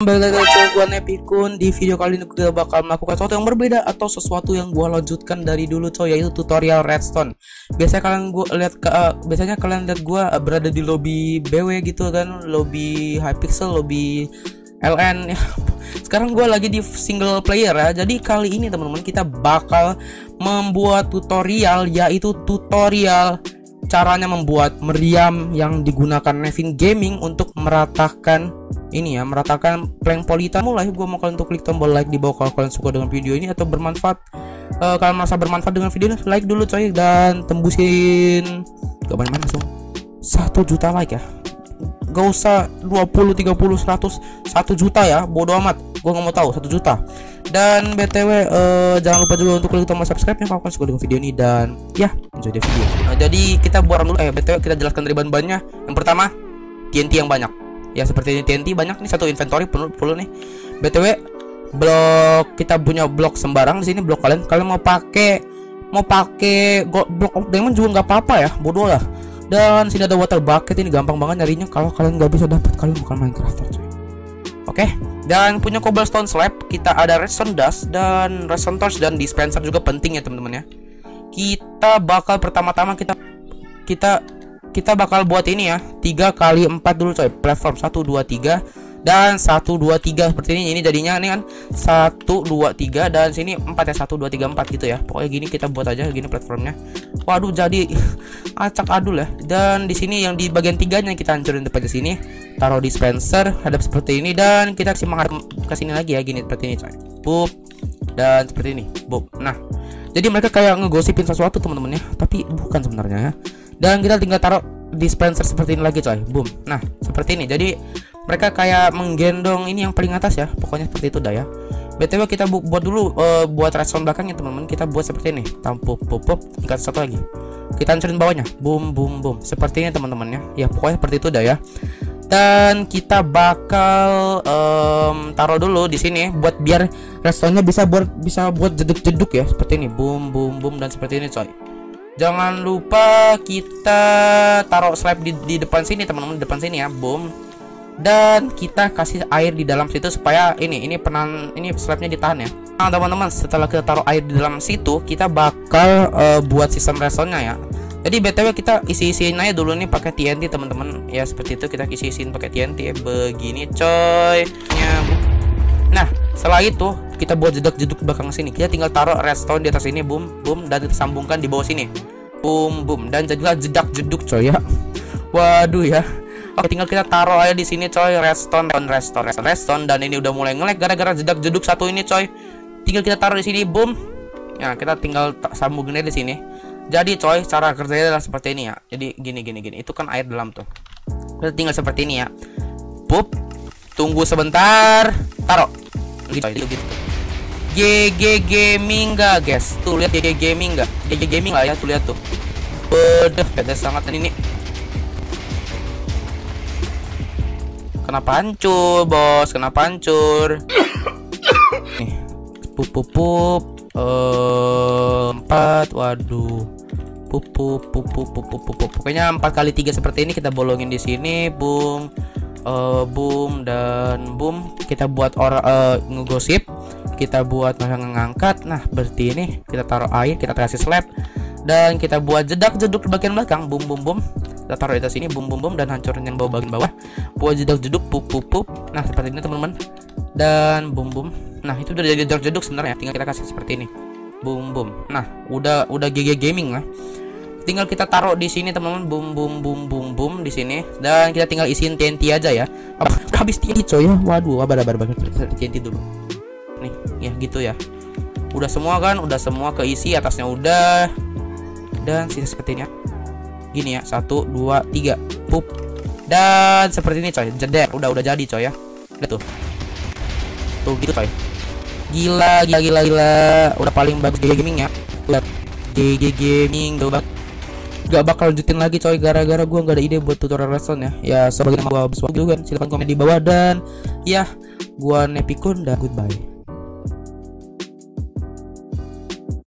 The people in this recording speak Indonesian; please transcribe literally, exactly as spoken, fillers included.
Kembali lagi ke gua Nepikun. Di video kali ini gue bakal melakukan sesuatu yang berbeda atau sesuatu yang gua lanjutkan dari dulu coy, yaitu tutorial redstone. Biasanya kalian gua lihat ke uh, biasanya kalian lihat gua uh, berada di lobby B W gitu kan, lobby Hypixel, lobby L N. Sekarang gua lagi di single player ya. Jadi kali ini teman-teman kita bakal membuat tutorial, yaitu tutorial caranya membuat meriam yang digunakan Nevin Gaming untuk meratakan ini ya, meratakan plank polita. Mulai gue mau kalian untuk klik tombol like di bawah kalau kalian suka dengan video ini atau bermanfaat. Uh, kalian merasa bermanfaat dengan video ini, like dulu coy, dan tembusin gak banyak langsung satu juta like ya. Gak usah dua puluh, tiga puluh, seratus, satu juta ya, bodo amat. Gue gak mau tahu, satu juta. Dan B T W uh, jangan lupa juga untuk klik tombol subscribe ya kalau kalian suka dengan video ini, dan ya enjoy the video. Nah, jadi kita buat dulu eh B T W kita jelaskan dari bahan-bahannya. Yang pertama, T N T yang banyak. Ya seperti ini, T N T banyak nih, satu inventory penuh, penuh nih. B T W blok kita punya blok sembarang di sini, blok kalian. Kalian mau pakai mau pakai blok of diamond juga nggak apa-apa ya, bodoh lah. Dan sini ada water bucket, ini gampang banget nyarinya. Kalau kalian nggak bisa dapat, kalian bukan Minecrafter coy. Oke, dan punya cobblestone slab, kita ada redstone dust dan redstone torch dan dispenser juga penting ya teman-teman ya. Kita bakal pertama-tama kita kita kita bakal buat ini ya, tiga kali empat dulu coy, platform satu dua tiga dan satu dua tiga seperti ini. Ini jadinya ini kan satu dua tiga dan sini empat ya, satu dua tiga empat gitu ya. Pokoknya gini kita buat aja gini platformnya. Waduh, jadi acak adul ya. Dan di sini yang di bagian tiganya kita hancurin depan di sini. Taruh dispenser hadap seperti ini dan kita kasih menghadap ke sini lagi ya, gini seperti ini coy. Boop. Dan seperti ini. Boop. Nah, jadi mereka kayak ngegosipin sesuatu teman-teman ya, tapi bukan sebenarnya ya. Dan kita tinggal taruh dispenser seperti ini lagi coy. Boom. Nah, seperti ini. Jadi mereka kayak menggendong ini yang paling atas ya. Pokoknya seperti itu dah ya. B T W kita bu buat dulu uh, buat redstone belakangnya teman-teman. Kita buat seperti ini. Tampuk pop pop. Tingkat satu lagi. Kita hancurin bawahnya. Boom boom boom. Seperti ini teman-teman ya. Ya pokoknya seperti itu dah ya. Dan kita bakal um, taruh dulu di sini buat biar redstone-nya bisa buat bisa buat jeduk-jeduk ya. Seperti ini. Boom boom boom dan seperti ini coy. Jangan lupa kita taruh slab di, di depan sini teman-teman, depan sini ya, boom. Dan kita kasih air di dalam situ supaya ini ini penan ini slabnya ditahan ya. Nah teman-teman, setelah kita taruh air di dalam situ, kita bakal uh, buat sistem redstone-nya ya. Jadi B T W kita isi-isiin aja dulu nih pakai T N T teman-teman. Ya seperti itu, kita isi-isiin pakai T N T ya, begini coy. Nah, setelah itu kita buat jedak-jeduk ke belakang sini. Kita tinggal taruh redstone di atas ini, boom, boom, dan kita sambungkan di bawah sini, boom, boom, dan jadilah jedak-jeduk coy ya. Waduh ya. Oke, tinggal kita taruh aja di sini coy, redstone, redstone, redstone, redstone, dan ini udah mulai nge-lag gara-gara jedak-jeduk satu ini coy. Tinggal kita taruh di sini, boom. Ya, kita tinggal sambungin aja di sini. Jadi coy, cara kerjanya adalah seperti ini ya. Jadi gini, gini, gini. Itu kan air dalam tuh. Kita tinggal seperti ini ya. Boop. Tunggu sebentar, taruh. Gitu, gitu, gitu. G G Gaming gak guys? Tuh lihat G G Gaming gak? G G Gaming lah ya, tuh lihat tuh. Udah beda sangat ini. Kenapa hancur bos? Kenapa hancur? Nih, pup pup pup. Empat, waduh. Pup pup pup pup pup pup pup. Pokoknya empat kali tiga seperti ini kita bolongin di sini, boom. Uh, boom dan boom. Kita buat orang uh, ngegosip, kita buat ngangkat. Nah berarti ini kita taruh air, kita kasih slab, dan kita buat jedak-jeduk di bagian belakang, boom boom boom. Kita taruh di atas ini, boom boom boom, dan hancurin yang bawah bagian bawah, buat jedak-jeduk, pup pup pup. Nah seperti ini teman-teman, dan boom boom. Nah itu udah jadi jedak-jeduk sebenarnya, tinggal kita kasih seperti ini, boom boom. Nah udah udah G G Gaming lah. Tinggal kita taruh di sini teman-teman, boom boom boom boom boom di sini, dan kita tinggal isiin T N T aja ya. Habis T N T coy ya. Waduh, abar-abar banget T N T dulu. Nih, ya gitu ya. Udah semua kan? Udah semua keisi, atasnya udah. Dan sisa seperti ini ya. Gini ya, satu, dua, tiga, pup. Dan seperti ini coy, jeder. Udah udah jadi coy ya. Lihat tuh. Tuh gitu coy. Gila, gila, gila, gila. Udah paling bagus G G Gaming ya. Lihat. G G Gaming tuh bang. Gak bakal lanjutin lagi coy gara-gara gua nggak ada ide buat tutorial redstone ya. Ya sebagai nama gua juga kan, silahkan komen di bawah, dan ya gua Nepikun dan goodbye.